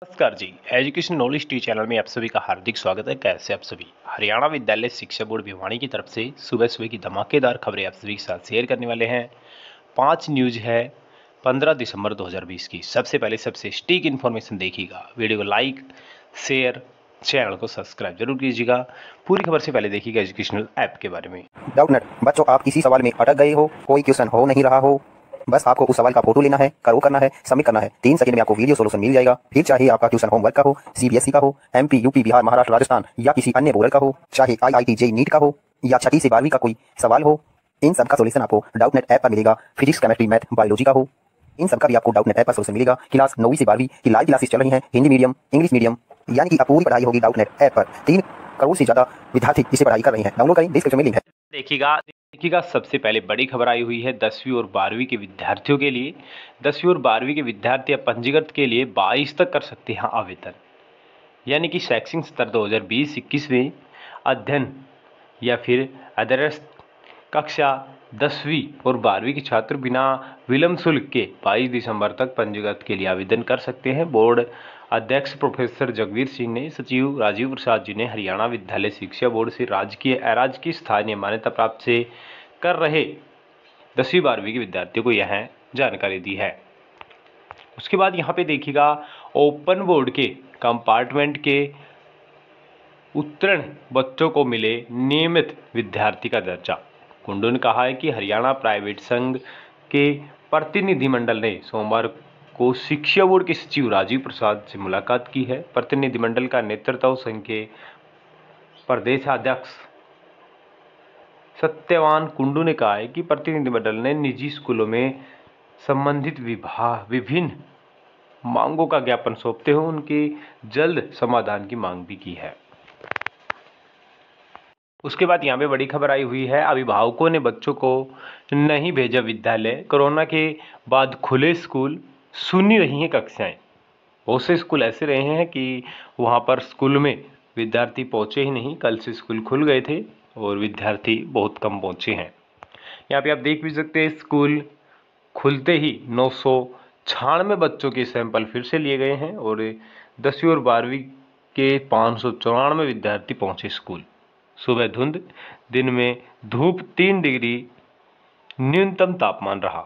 नमस्कार जी। Education knowledge T channel में आप सभी का हार्दिक स्वागत है। कैसे आप सभी? हरियाणा विद्यालय शिक्षा बोर्ड भिवानी की तरफ से सुबह सुबह की धमाकेदार खबरें आप सभी के साथ शेयर करने वाले हैं। 5 न्यूज है 15 दिसंबर 2020 की। सबसे पहले सबसे सटीक इन्फॉर्मेशन देखिएगा। वीडियो को लाइक, शेयर, चैनल को सब्सक्राइब जरूर कीजिएगा। पूरी खबर से पहले देखिएगा एजुकेशनल ऐप के बारे में। डाउटनेट बच्चों, आप किसी सवाल में अटक गए हो, कोई क्वेश्चन हो नहीं रहा हो, बस आपको उस सवाल का फोटो लेना है, करो करना है, सबमिट करना है। 3 सेकंड में आपको वीडियो सोल्यूशन मिल जाएगा। फिर चाहे आपका क्वेश्चन होमवर्क का हो, सीबीएसई का हो, एमपी, यूपी, बिहार, महाराष्ट्र, राजस्थान या किसी अन्य बोर्ड का हो, चाहे आईआईटी, जेईई, नीट का हो या 6वीं से 12वीं का कोई सवाल हो, इन सब का सोल्यूशन आपको डाउटनेट ऐप पर मिलेगा। फिजिक्स, केमिस्ट्री, मैथ, बायोलॉजी का हो, इन सब का भी आपको डाउटनेट ऐप पर सोल्यूशन मिलेगा। क्लास 9वीं से 12वीं की लाइव क्लासेस चल रही हैं, हिंदी मीडियम, इंग्लिश मीडियम, यानी कि पूरी पढ़ाई होगी डाउटनेट ऐप पर। 3 करोड़ से ज्यादा विद्यार्थी इसे पढ़ाई कर रहे हैं। डाउनलोड करें, डिस्क्रिप्शन में लिंक है। देखिएगा सबसे पहले बड़ी खबर आई हुई है 10वीं और 12वीं के विद्यार्थियों के लिए। 10वीं और 12वीं के विद्यार्थी अब पंजीकृत के लिए 22 तक कर सकते हैं आवेदन। यानी कि शैक्षणिक सत्र 2020-21 में अध्ययन या फिर अध्ययनरत कक्षा 10वीं और 12वीं के छात्र बिना विलंब शुल्क के 22 दिसंबर तक पंजीकृत के लिए आवेदन कर सकते हैं। बोर्ड अध्यक्ष प्रोफेसर जगवीर सिंह ने सचिव राजीव प्रसाद जी ने हरियाणा विद्यालय शिक्षा बोर्ड से राजकीय अराजकीय स्थानीय मान्यता प्राप्त से कर रहे 10वीं 12वीं के विद्यार्थियों को यह जानकारी दी है। उसके बाद यहाँ पे देखिएगा ओपन बोर्ड के कंपार्टमेंट के उत्तीर्ण बच्चों को मिले नियमित विद्यार्थी का दर्जा। कुंडू ने कहा है कि हरियाणा प्राइवेट संघ के प्रतिनिधिमंडल ने सोमवार को शिक्षा बोर्ड के सचिव राजीव प्रसाद से मुलाकात की है। प्रतिनिधिमंडल का नेतृत्व संघ के प्रदेशाध्यक्ष सत्यवान कुंडू ने कहा है कि प्रतिनिधिमंडल ने निजी स्कूलों में संबंधित विभिन्न मांगों का ज्ञापन सौंपते हुए उनकी जल्द समाधान की मांग भी की है। उसके बाद यहाँ पे बड़ी खबर आई हुई है, अभिभावकों ने बच्चों को नहीं भेजा विद्यालय। कोरोना के बाद खुले स्कूल, सुनी रही हैं कक्षाएं। बहुत से स्कूल ऐसे रहे हैं कि वहाँ पर स्कूल में विद्यार्थी पहुँचे ही नहीं। कल से स्कूल खुल गए थे और विद्यार्थी बहुत कम पहुँचे हैं। यहाँ पे आप देख भी सकते हैं, स्कूल खुलते ही 996 बच्चों के सैंपल फिर से लिए गए हैं और 10वीं और 12वीं के 594 विद्यार्थी पहुँचे स्कूल। सुबह धुंध, दिन में धूप, 3 डिग्री न्यूनतम तापमान रहा।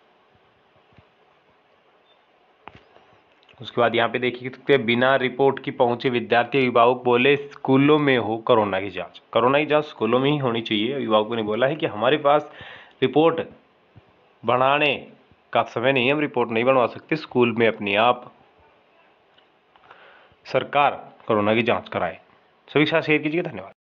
उसके बाद यहाँ पे देखिए सकते हैं, बिना रिपोर्ट की पहुंचे विद्यार्थी। अभिभावक बोले स्कूलों में हो कोरोना की जांच। कोरोना की जांच स्कूलों में ही होनी चाहिए। अभिभावकों ने बोला है कि हमारे पास रिपोर्ट बनाने का समय नहीं है, हम रिपोर्ट नहीं बनवा सकते। स्कूल में अपने आप सरकार कोरोना की जांच कराए। सभी के साथ शेयर कीजिए। धन्यवाद।